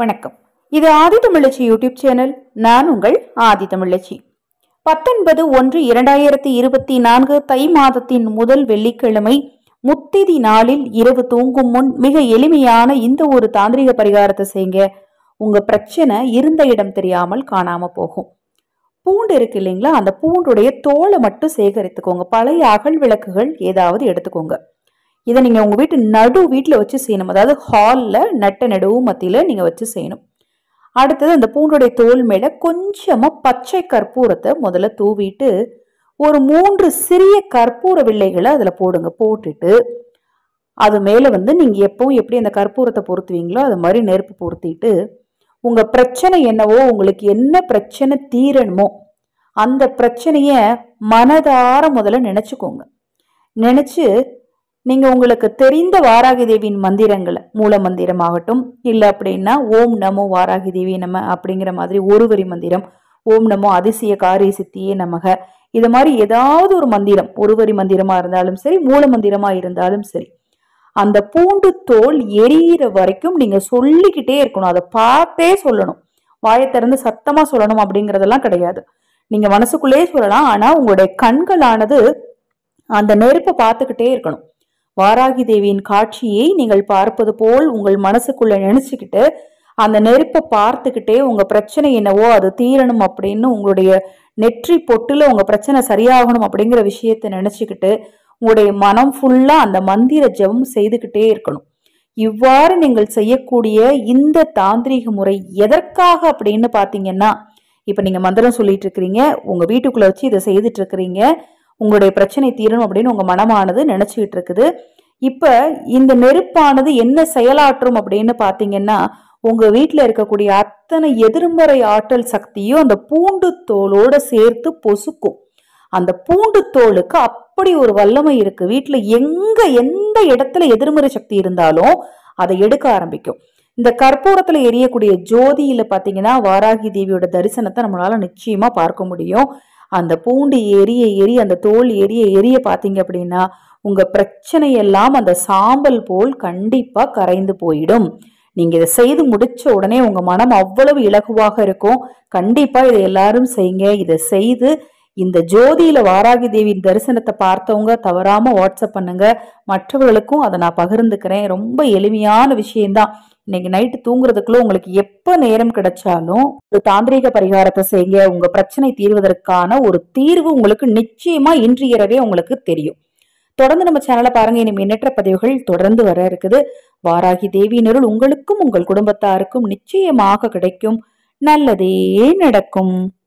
வணக்கம். இது ஆதி தமிழச்சி YouTube channel. நான் உங்கள் ஆதி தமிழச்சி. 19/1/2024 தை மாதத்தின் முதல் வெள்ளிக்கிழமை முத்திதி நாளில் இரவு தூங்கும் முன் மிக எளிமையான இந்த ஒரு தாந்திரிக பரிகாரத்தை செய்யுங்க. உங்க பிரச்சனை இருந்த இடம் தெரியாமல் காணாம போகும். பூண்டு இருக்கு இல்லைங்களா, அந்த பூண்டுடைய தோலை மட்டும் சேகரித்துக்கோங்க. பழைய அகல் விளக்குகள் ஏதாவது எடுத்துக்கோங்க. இதை நீங்க உங்க வீட்டுல வச்சு செய்யணும். அதாவது ஹால்ல நட்ட நடுவு மத்தியில நீங்க வச்சு செய்யணும். அடுத்தது அந்த பூண்டுடைய தோல் மேல கொஞ்சமா பச்சை கற்பூரத்தை முதல்ல தூவிட்டு ஒரு 3 சிறிய கற்பூர வில்லைகளை அதுல போடுங்க. போட்டுட்டு அது மேல நீங்க எப்பவும் எப்படி அந்த கற்பூரத்தை பொருத்துவீங்களோ அது மாதிரி நெருப்பு பொருத்திட்டு உங்க பிரச்சனை என்னவோ, உங்களுக்கு என்ன பிரச்சனை தீரணுமோ அந்த பிரச்சனைய மனதார முதல்ல நினைச்சுக்கோங்க. நினைச்சு நீங்க உங்களுக்கு தெரிந்த வாராகி தேவியின் மந்திரங்களை, மூல மந்திரம் ஆகட்டும், இல்லை அப்படின்னா ஓம் நமோ வாராகி தேவி நம அப்படிங்கிற மாதிரி ஒரு வரி மந்திரம், ஓம் நமோ அதிசய காரிய சித்தியே நமக, இது மாதிரி ஏதாவது ஒரு மந்திரம், ஒரு வரி மந்திரமா இருந்தாலும் சரி, மூல மந்திரமா இருந்தாலும் சரி, அந்த பூண்டு தோல் எரியிற வரைக்கும் நீங்க சொல்லிக்கிட்டே இருக்கணும். அதை பார்த்தே சொல்லணும். வாயை திறந்து சத்தமா சொல்லணும் அப்படிங்கறதெல்லாம் கிடையாது. நீங்க மனசுக்குள்ளே சொல்லலாம். ஆனா உங்களுடைய கண்களானது அந்த நெருப்பை பார்த்துக்கிட்டே இருக்கணும். வாராகி தேவியின் காட்சியை நீங்கள் பார்ப்பது போல் உங்கள் மனசுக்குள்ள நினைச்சுக்கிட்டு அந்த நெருப்பை பார்த்துக்கிட்டே உங்க பிரச்சனை என்னவோ அது தீரணும் அப்படின்னு, உங்களுடைய நெற்றி பொட்டுல உங்க பிரச்சனை சரியாகணும் அப்படிங்கிற விஷயத்த நினைச்சுக்கிட்டு உங்களுடைய மனம் ஃபுல்லா அந்த மந்திர ஜெபம் செய்துக்கிட்டே இருக்கணும். இவ்வாறு நீங்கள் செய்யக்கூடிய இந்த தாந்திரிக முறை எதற்காக அப்படின்னு பாத்தீங்கன்னா, இப்ப நீங்க மந்திரம் சொல்லிட்டு இருக்கிறீங்க, உங்க வீட்டுக்குள்ள வச்சு இதை செய்துட்டு இருக்கிறீங்க, உங்களுடைய பிரச்சனை தீரணும் அப்படின்னு உங்க மனமானது நினைச்சுக்கிட்டு இருக்குது. இப்ப இந்த நெருப்பானது என்ன செயலாற்றும் அப்படின்னு பாத்தீங்கன்னா, உங்க வீட்டுல இருக்கக்கூடிய அத்தனை எதிர்மறை ஆற்றல் சக்தியும் அந்த பூண்டு தோலோட சேர்த்து பொசுக்கும். அந்த பூண்டு தோலுக்கு அப்படி ஒரு வல்லமை இருக்கு. வீட்டுல எந்த இடத்துல எதிர்மறை சக்தி இருந்தாலும் அதை எடுக்க ஆரம்பிக்கும். இந்த கற்பூரத்துல எரியக்கூடிய ஜோதியில பாத்தீங்கன்னா வாராகி தேவியோட தரிசனத்தை நம்மளால நிச்சயமா பார்க்க முடியும். அந்த பூண்டு எரிய அந்த தோல் எரிய பாத்தீங்க அப்படின்னா உங்க பிரச்சனையெல்லாம் அந்த சாம்பல் போல் கண்டிப்பா கரைந்து போயிடும். நீங்க இதை செய்து முடிச்ச உடனே உங்க மனம் அவ்வளவு இலகுவாக இருக்கும். கண்டிப்பா இதை எல்லாரும் செய்யுங்க. இதை செய்து இந்த ஜோதியில வாராகி தேவியின் தரிசனத்தை பார்த்தவங்க தவறாம வாட்ஸ்அப் பண்ணுங்க. மற்றவர்களுக்கும் அதை நான் பகிர்ந்துக்கிறேன். ரொம்ப எளிமையான விஷயம்தான். இன்னைக்கு நைட்டு தூங்குறதுக்குள்ள உங்களுக்கு எப்ப நேரம் கிடைச்சாலும் ஒரு தாந்திரிக பரிகாரத்தை செய்யுங்க. உங்க பிரச்சனை தீர்வதற்கான ஒரு தீர்வு உங்களுக்கு நிச்சயமா இன்று இரவே உங்களுக்கு தெரியும். தொடர்ந்து நம்ம சேனலை பாருங்க. இனி எண்ணற்ற பதிவுகள் தொடர்ந்து வர இருக்குது. வாராகி தேவியினருள் உங்களுக்கும் உங்கள் குடும்பத்தாருக்கும் நிச்சயமாக கிடைக்கும். நல்லதே நடக்கும்.